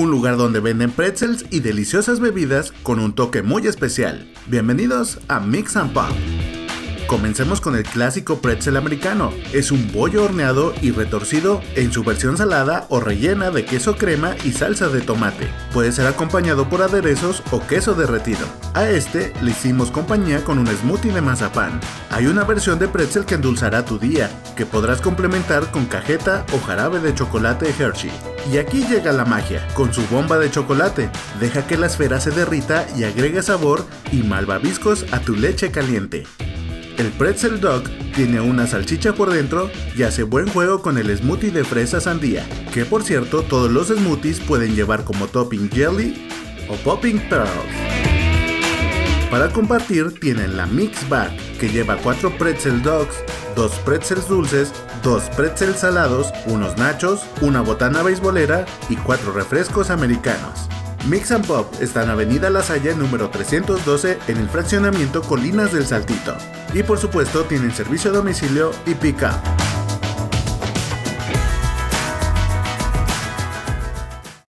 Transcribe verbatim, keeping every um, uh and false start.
un lugar donde venden pretzels y deliciosas bebidas con un toque muy especial. Bienvenidos a Mix and Pop. Comencemos con el clásico pretzel americano. Es un bollo horneado y retorcido en su versión salada o rellena de queso crema y salsa de tomate. Puede ser acompañado por aderezos o queso derretido. A este le hicimos compañía con un smoothie de mazapán. Hay una versión de pretzel que endulzará tu día, que podrás complementar con cajeta o jarabe de chocolate Hershey. Y aquí llega la magia, con su bomba de chocolate. Deja que la esfera se derrita y agrega sabor y malvaviscos a tu leche caliente. El pretzel dog tiene una salchicha por dentro y hace buen juego con el smoothie de fresa sandía, que por cierto todos los smoothies pueden llevar como topping jelly o popping pearls. Para compartir tienen la mix bag, que lleva cuatro pretzel dogs, dos pretzels dulces, dos pretzels salados, unos nachos, una botana beisbolera y cuatro refrescos americanos. Mix and Pop está en Avenida La Salle número trescientos doce en el fraccionamiento Colinas del Saltito. Y por supuesto tienen servicio a domicilio y pick up.